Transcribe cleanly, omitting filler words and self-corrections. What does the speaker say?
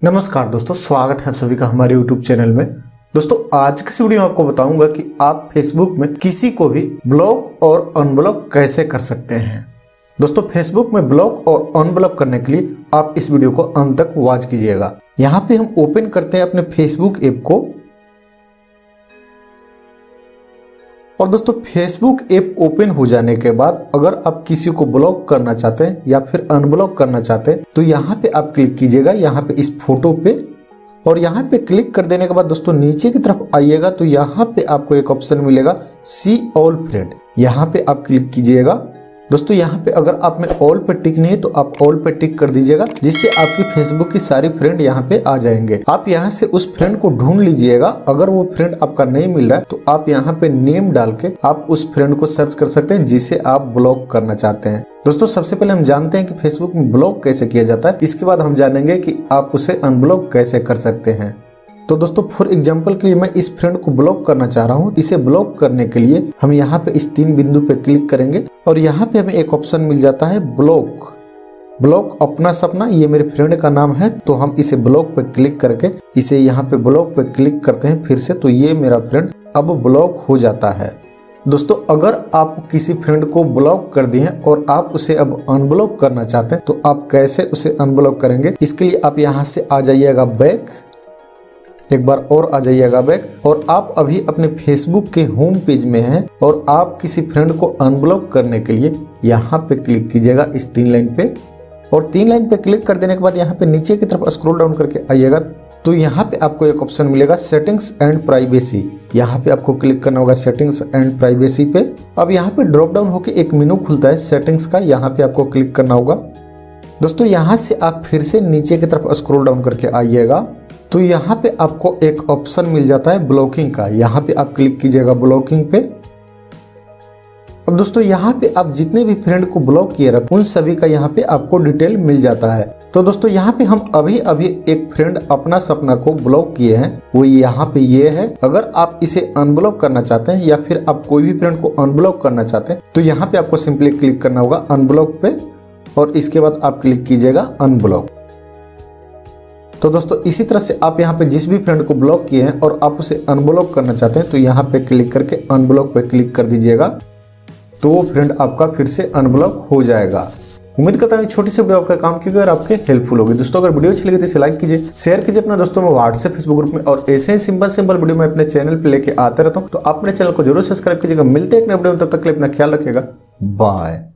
नमस्कार दोस्तों, स्वागत है आप सभी का हमारे YouTube चैनल में। दोस्तों आज की इस वीडियो में आपको बताऊंगा कि आप Facebook में किसी को भी ब्लॉक और अनब्लॉक कैसे कर सकते हैं। दोस्तों Facebook में ब्लॉक और अनब्लॉक करने के लिए आप इस वीडियो को अंत तक वॉच कीजिएगा। यहाँ पे हम ओपन करते हैं अपने Facebook ऐप को और दोस्तों Facebook ऐप ओपन हो जाने के बाद अगर आप किसी को ब्लॉक करना चाहते हैं या फिर अनब्लॉक करना चाहते हैं तो यहाँ पे आप क्लिक कीजिएगा, यहाँ पे इस फोटो पे, और यहाँ पे क्लिक कर देने के बाद दोस्तों नीचे की तरफ आइएगा तो यहाँ पे आपको एक ऑप्शन मिलेगा सी ऑल फ्रेंड, यहाँ पे आप क्लिक कीजिएगा। दोस्तों यहाँ पे अगर आप में ऑल पे टिक नहीं है तो आप ऑल पे टिक कर दीजिएगा, जिससे आपकी फेसबुक की सारी फ्रेंड यहाँ पे आ जाएंगे। आप यहाँ से उस फ्रेंड को ढूंढ लीजिएगा। अगर वो फ्रेंड आपका नहीं मिल रहा है तो आप यहाँ पे नेम डाल के आप उस फ्रेंड को सर्च कर सकते हैं जिसे आप ब्लॉक करना चाहते हैं। दोस्तों सबसे पहले हम जानते हैं कि फेसबुक में ब्लॉक कैसे किया जाता है, इसके बाद हम जानेंगे कि आप उसे अनब्लॉक कैसे कर सकते हैं। तो दोस्तों फॉर एग्जांपल के लिए मैं इस फ्रेंड को ब्लॉक करना चाह रहा हूँ। इसे ब्लॉक करने के लिए हम यहाँ पे इस 3 बिंदु पे क्लिक करेंगे और यहाँ पे हमें एक ऑप्शन मिल जाता है ब्लॉक अपना सपना। ये मेरे फ्रेंड का नाम है तो हम इसे ब्लॉक पे क्लिक करके इसे यहाँ पे ब्लॉक पे क्लिक करते हैं फिर से, तो ये मेरा फ्रेंड अब ब्लॉक हो जाता है। दोस्तों अगर आप किसी फ्रेंड को ब्लॉक कर दिए हैं और आप उसे अब अनब्लॉक करना चाहते हैं तो आप कैसे उसे अनब्लॉक करेंगे, इसके लिए आप यहाँ से आ जाइएगा बैक, एक बार और आ जाइएगा बैक, और आप अभी अपने फेसबुक के होम पेज में हैं और आप किसी फ्रेंड को अनब्लॉक करने के लिए यहाँ पे क्लिक कीजिएगा इस 3 लाइन पे, और 3 लाइन पे क्लिक कर देने के बाद यहाँ पे नीचे की तरफ स्क्रॉल डाउन करके आइएगा तो यहाँ पे आपको एक ऑप्शन मिलेगा सेटिंग्स एंड प्राइवेसी। यहाँ पे आपको क्लिक करना होगा सेटिंग्स एंड प्राइवेसी पे। अब यहाँ पे ड्रॉप डाउन होकर एक मेनू खुलता है सेटिंग्स का, यहाँ पे आपको क्लिक करना होगा। दोस्तों यहाँ से आप फिर से नीचे की तरफ स्क्रॉल डाउन करके आइएगा तो यहाँ पे आपको एक ऑप्शन मिल जाता है ब्लॉकिंग का, यहाँ पे आप क्लिक कीजिएगा ब्लॉकिंग पे। अब दोस्तों यहाँ पे आप जितने भी फ्रेंड को ब्लॉक किए रहते उन सभी का यहाँ पे आपको डिटेल मिल जाता है। तो दोस्तों यहाँ पे हम अभी एक फ्रेंड अपना सपना को ब्लॉक किए हैं, वो यहाँ पे ये है। अगर आप इसे अनब्लॉक करना चाहते हैं या फिर आप कोई भी फ्रेंड को अनब्लॉक करना चाहते हैं तो यहाँ पे आपको सिंपली क्लिक करना होगा अनब्लॉक पे और इसके बाद आप क्लिक कीजिएगा अनब्लॉक। तो दोस्तों इसी तरह से आप यहाँ पे जिस भी फ्रेंड को ब्लॉक किए हैं और आप उसे अनब्लॉक करना चाहते हैं तो यहाँ पे क्लिक करके अनब्लॉक पे क्लिक कर दीजिएगा, तो वो फ्रेंड आपका फिर से अनब्लॉक हो जाएगा। उम्मीद करता हूँ छोटी सी वीडियो आपका काम की अगर आपके हेल्पफुल होगी। दोस्तों अगर वीडियो अच्छी लगी तो इसे लाइक कीजिए, शेयर कीजिए अपने दोस्तों में, व्हाट्सएप फेसबुक ग्रुप में, और ऐसे ही सिंपल वीडियो मैं अपने चैनल पे लेके आता रहता हूँ। तो आप अपने चैनल को जरूर सब्सक्राइब कीजिएगा। मिलते हैं एक नए वीडियो में, तब तक के लिए अपना ख्याल रखिएगा। बाय।